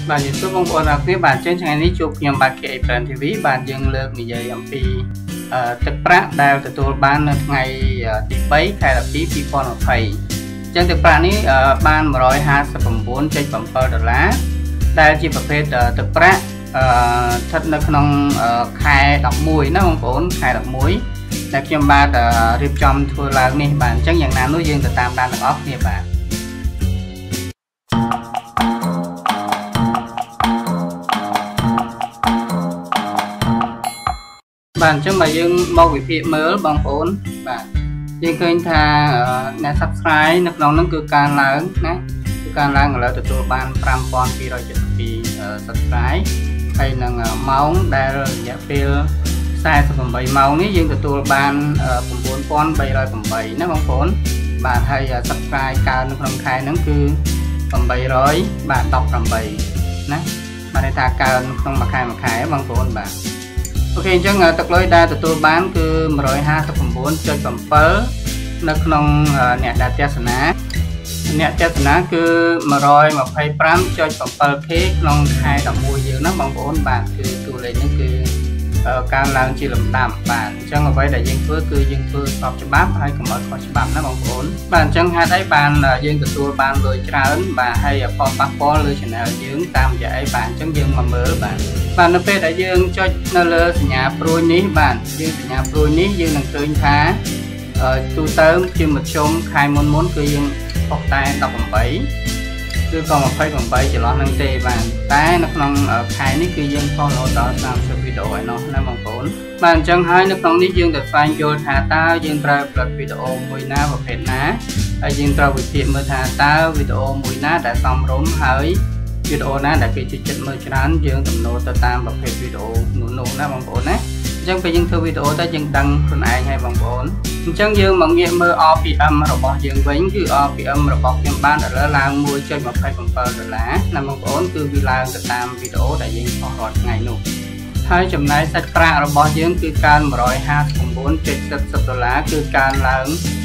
bạn nhìn số bông ra phía bạn trên ngày ní chụp nhằm bạn kệ phần thì ví bạn dừng lược như vậy âm phi thực ra đào từ tôi ban ngày tí bấy khai là tí phi con thầy chân thực ra ní ban 129.4 đô la đây chỉประเภทthực ra thật là không khai đọc mùi nó không ổn khai đọc muối là khi ba riêng trong thua là này bạn chắc nhận nào nuôi dương từ tam đan được óc nha bạn bạn cho mà dương mau bị phía mới bằng ổn bạn dương kênh tha nè subscribe nó nó cứ càng lớn nè cứ càng lớn là từ tôi ban 5.000 khi rồi chỉ subscribe hay là máu đa dạ phiêu sai phần 7 màu ní dương từ tôi ban 4.707 nó bằng phốn bạn hay subscribe cao nó không khai nó cứ phần 700 bạn đọc phần 7 nè bạn hay thà cao nó không mà khai bằng phốn bạn ok chứ tập lối đa từ tôi bán cứ 129.4 cho phần phớ nó không nè đạt giá sản nè giá sản cứ 125 cho phần phớ thế không hai đồng mua dương nó bằng phốn bạn cứ tôi lấy những cứ caoឡើងជាលំដាប់បាទអញ្ចឹងអ្វីដែលយើងធ្វើគឺយើងធ្វើស្របច្បាប់ហើយកុំឲ្យខុសច្បាប់ណាបងប្អូនបាទអញ្ចឹងហេតុអីបានយើងទទួលបានលុយច្រើនបាទហើយផលប៉ះពាល់លើ channel យើងតាមរយៈអីបាទអញ្ចឹងយើងមកមើលបាទនៅពេលដែលយើងចុចនៅលើសញ្ញាព្រួយនេះបាទយើងសញ្ញាព្រួយនេះយើងនឹងឃើញថាទូទៅជាមធ្យមខែមុនគឺយើងផុសតែ18គឺក៏28ចន្លោះនឹងទេបាទតែនៅក្នុងខែនេះគឺយើងផុសរហូតដល់30វីដេអូឯណោះណាបងប្អូនបាទអញ្ចឹងហើយនៅក្នុងនេះយើងទៅស្វែងយល់ថាតើយើងត្រូវផលិតវីដេអូមួយណាប្រភេទណាហើយយើងត្រូវវិភាគមើលថាតើវីដេអូមួយណាដែលសមរម្យហើយវីដេអូណាដែលគេចូលចិត្តមើលច្រើនយើងកំណត់ទៅតាមប្រភេទវីដេអូនោះណាបងប្អូនណាអញ្ចឹងពេលយើងធ្វើវីដេអូទៅយើងដឹងខ្លួនឯងហើយបងប្អូនអញ្ចឹងយើងមកងាកមើល RPM របស់យើងវិញគឺ RPM របស់ខ្ញុំបានឥឡូវឡើង 1.27 ដុល្លារណាបងប្អូនគឺវាឡើងទៅតាមវីដេអូដែលយើងផុសរាល់ថ្ងៃនោះហើយចំណែកសាច់ប្រាក់របស់យើងគឺកើន 159.70 ដុល្លារគឺកើនឡើង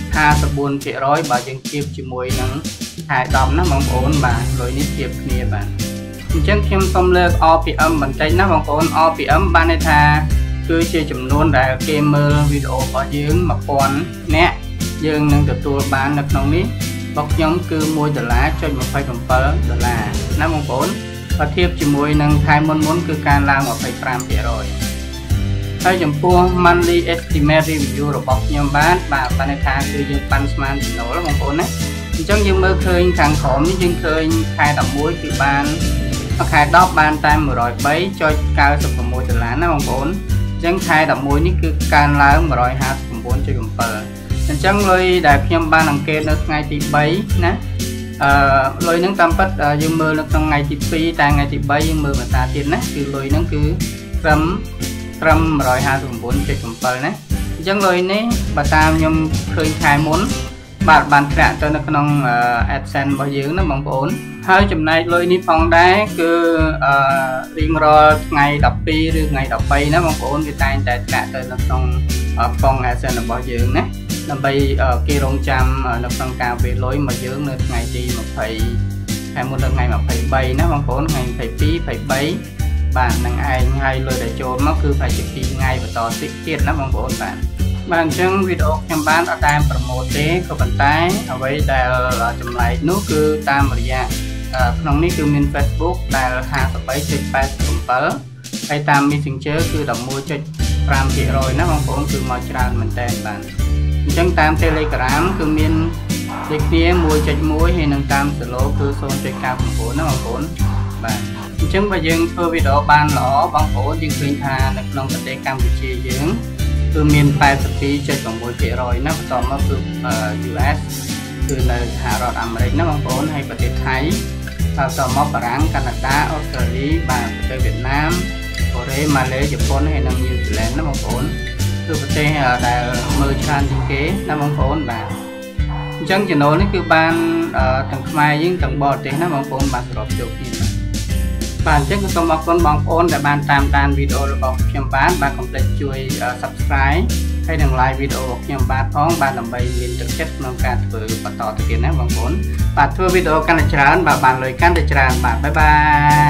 54% បើយើងធៀបជាមួយនឹងខែ10ណាបងប្អូនបាទលុយនេះធៀបគ្នាបាទអញ្ចឹងខ្ញុំសូមលើក RPM បន្តិចណាបងប្អូន RPM បានន័យថាគឺជាចំនួនដែលគេមើលវីដេអូរបស់យើង1000នាក់យើងនឹងទទួលបាននៅក្នុងនេះរបស់ខ្ញុំគឺ$1.27 ដុល្លារណាបងប្អូនបើធៀបជាមួយនឹងខែមុនគឺកើនឡើង 25% ហើយចំពោះ monthly estimate review របស់ខ្ញុំបានន័យថាគឺយើងប៉ាន់ស្មានចំណូលបងប្អូនណាអញ្ចឹងយើងមើលឃើញខាងក្រោមនេះយើងឃើញខែ11គឺបានខែ10បានតែ$103.96 ដុល្លារណាបងប្អូនអញ្ចឹងខែ11នេះគឺកើនឡើង 159.7 អញ្ចឹងលុយដែលខ្ញុំបានអង្កេតនៅថ្ងៃទី3ណាលុយហ្នឹងតាមពិតយើងមើលនៅក្នុងថ្ងៃទី2តែថ្ងៃទី3យើងមើលភាសាទៀតណាគឺលុយហ្នឹងគឺត្រឹម 159.7 ណាអញ្ចឹងលុយនេះបើតាមខ្ញុំឃើញខែមុនបានធ្លាក់ទៅនៅក្នុង AdSense របស់យើងណាបងប្អូនហើយចំណែកលុយនេះផងដែរគឺរៀងរាល់ថ្ងៃ12ឬថ្ងៃ13ណាបងប្អូនវាតែងតែធ្លាក់ទៅនៅក្នុងផង AdSense របស់យើងណាដើម្បីគេរងចាំនៅក្នុងការវេលុយមកយើងនៅថ្ងៃទី20ខែមុនដល់ថ្ងៃ23ណាបងប្អូនថ្ងៃ22 23បាទនឹងឯងហើយលុយដែលចូលមកគឺប្រហែលជា2ថ្ងៃបន្តទៀតណាបងប្អូនបាទអញ្ចឹងវីដេអូខ្ញុំបានអត់តែប្រម៉ូទទេក៏ប៉ុន្តែអ្វីដែលចម្លែកនោះគឺតាមរយៈក្នុងនេះគឺមាន Facebook ដែល 53.87 ហើយតាម Messenger គឺ 11.5% ណាបងប្អូនគឺមកច្រើនមែនតើបាទអញ្ចឹងតាម Telegram គឺមានដូចគ្នា 1.1 ហើយនឹងតាម Solo គឺ 0.99 ណាបងប្អូនបាទអញ្ចឹងបើយើងធ្វើវីដេអូបានល្អបងប្អូនយើងឃើញថានៅក្នុងប្រទេសកម្ពុជាយើងគឺមាន 82.6% ណាបន្តមកគឺ US គឺនៅសហរដ្ឋអាមេរិកណាបងប្អូនហើយប្រទេសថៃបន្តមកបារាំងកាណាដាអូស្ត្រាលីបាទប្រទេសវៀតណាមកូរ៉េម៉ាឡេជប៉ុនហើយនិងញូហ្សេឡង់ណាបងប្អូនគឺប្រទេសដែលមើលច្រើនជាងគេណាបងប្អូនបាទអញ្ចឹងចំណូលនេះគឺបានទាំងខ្មែរយើងទាំងបរទេសណាបងប្អូនបានសរុបយកគ្នាបាទអញ្ចឹងសូមអរគុណបងប្អូនដែលបានតាមដានវីដេអូរបស់ខ្ញុំបាទកុំភ្លេចជួយ Subscribe ហើយនឹង like វីដេអូរបស់ខ្ញុំបាទផងបាទដើម្បីមានទឹកចិត្តក្នុងការធ្វើបន្តទៅទៀតណាបងប្អូនបាទធ្វើវីដេអូកាន់តែច្រើនបាទបានលុយកាន់តែច្រើនបាទបាយបាយ